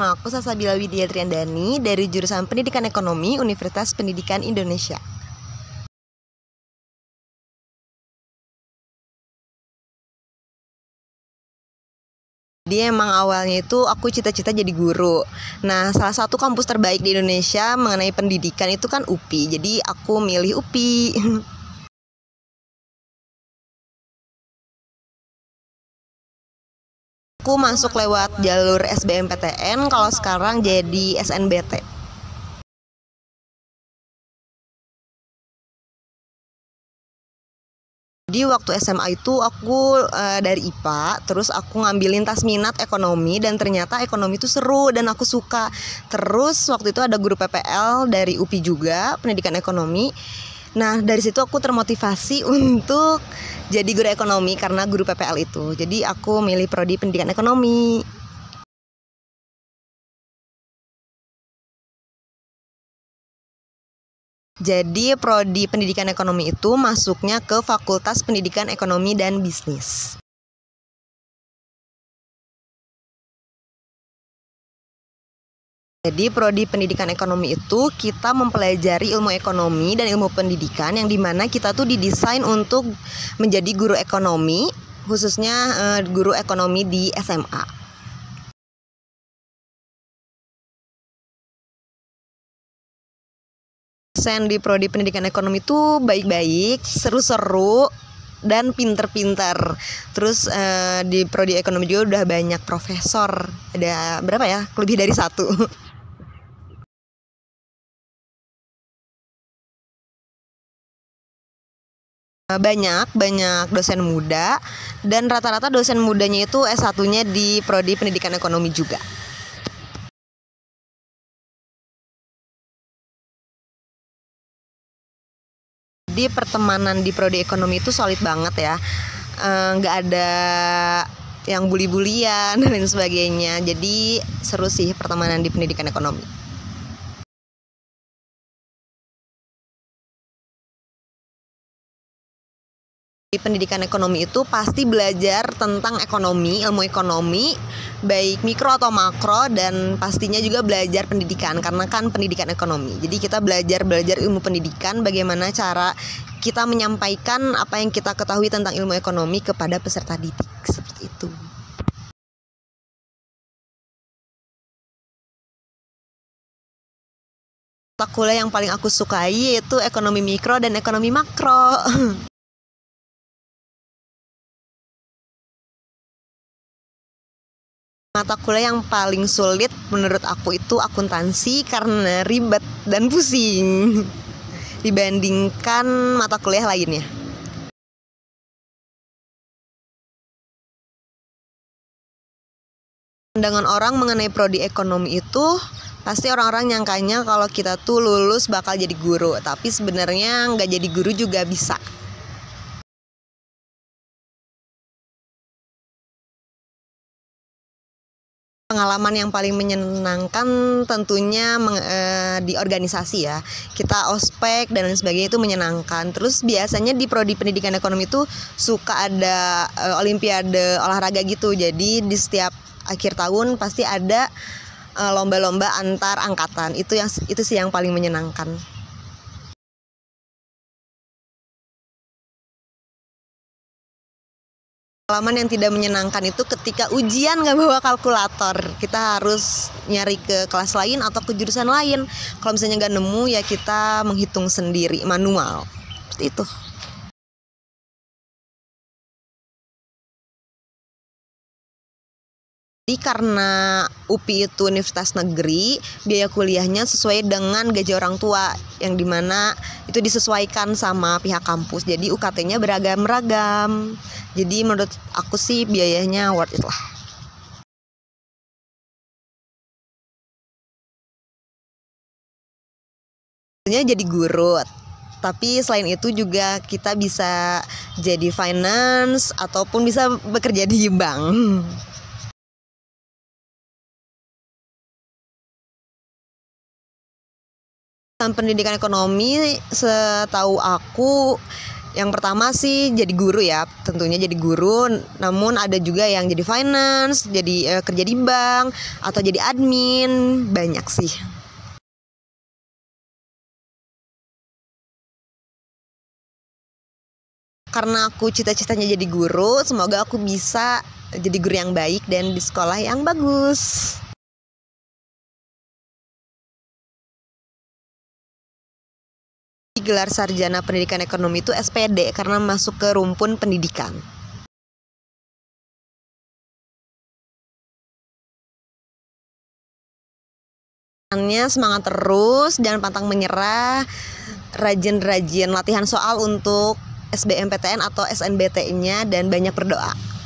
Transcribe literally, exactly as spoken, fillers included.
nama aku Salsabila Widya Triandani dari jurusan Pendidikan Ekonomi Universitas Pendidikan Indonesia. Dia emang awalnya itu aku cita-cita jadi guru. Nah, salah satu kampus terbaik di Indonesia mengenai pendidikan itu kan U P I. Jadi aku milih U P I. Aku masuk lewat jalur S B M P T N, kalau sekarang jadi S N B T. Di waktu S M A itu aku uh, dari I P A, terus aku ngambil lintas minat ekonomi dan ternyata ekonomi itu seru dan aku suka. Terus waktu itu ada guru P P L dari U P I juga, pendidikan ekonomi. Nah, dari situ aku termotivasi untuk jadi guru ekonomi karena guru P P L itu. Jadi aku milih prodi pendidikan ekonomi. Jadi prodi pendidikan ekonomi itu masuknya ke Fakultas Pendidikan Ekonomi dan Bisnis. Jadi prodi pendidikan ekonomi itu kita mempelajari ilmu ekonomi dan ilmu pendidikan yang dimana kita tuh didesain untuk menjadi guru ekonomi, khususnya eh, guru ekonomi di S M A. Dosen di prodi pendidikan ekonomi itu baik-baik, seru-seru, dan pinter-pinter. Terus eh, di prodi ekonomi juga udah banyak profesor. Ada berapa ya? Lebih dari satu. Banyak, banyak dosen muda. Dan rata-rata dosen mudanya itu S satu-nya di prodi pendidikan ekonomi juga. Di pertemanan di prodi ekonomi itu solid banget ya, nggak e, ada yang bully-bulian dan lain sebagainya. Jadi seru sih pertemanan di pendidikan ekonomi. Di pendidikan ekonomi itu pasti belajar tentang ekonomi, ilmu ekonomi, baik mikro atau makro, dan pastinya juga belajar pendidikan karena kan pendidikan ekonomi. Jadi kita belajar-belajar ilmu pendidikan, bagaimana cara kita menyampaikan apa yang kita ketahui tentang ilmu ekonomi kepada peserta didik, seperti itu. Mata kuliah yang paling aku sukai yaitu ekonomi mikro dan ekonomi makro. Mata kuliah yang paling sulit menurut aku itu akuntansi karena ribet dan pusing dibandingkan mata kuliah lainnya. Pandangan orang mengenai prodi ekonomi itu pasti orang-orang nyangkanya kalau kita tuh lulus bakal jadi guru, tapi sebenarnya nggak jadi guru juga bisa. Pengalaman yang paling menyenangkan tentunya meng, e, di organisasi ya. Kita ospek dan lain sebagainya itu menyenangkan. Terus biasanya di prodi pendidikan ekonomi itu suka ada e, olimpiade olahraga gitu. Jadi di setiap akhir tahun pasti ada e, lomba-lomba antar angkatan. Itu yang itu sih yang paling menyenangkan. Pengalaman yang tidak menyenangkan itu ketika ujian nggak bawa kalkulator. Kita harus nyari ke kelas lain atau ke jurusan lain. Kalau misalnya nggak nemu ya kita menghitung sendiri, manual. Seperti itu. Jadi karena U P I itu universitas negeri, biaya kuliahnya sesuai dengan gaji orang tua, yang dimana itu disesuaikan sama pihak kampus. Jadi U K T-nya beragam-ragam. Jadi menurut aku sih biayanya worth it lah. Sebenarnya jadi guru, tapi selain itu juga kita bisa jadi finance ataupun bisa bekerja di bank. Pendidikan ekonomi setahu aku Yang pertama sih jadi guru ya, tentunya jadi guru. Namun ada juga yang jadi finance, jadi eh, kerja di bank, atau jadi admin, banyak sih. Karena aku cita-citanya jadi guru, semoga aku bisa jadi guru yang baik dan di sekolah yang bagus. Gelar sarjana pendidikan ekonomi itu S P D karena masuk ke rumpun pendidikan. Semangat terus, jangan pantang menyerah, rajin-rajin latihan soal untuk S B M P T N atau S N B T-nya, dan banyak berdoa.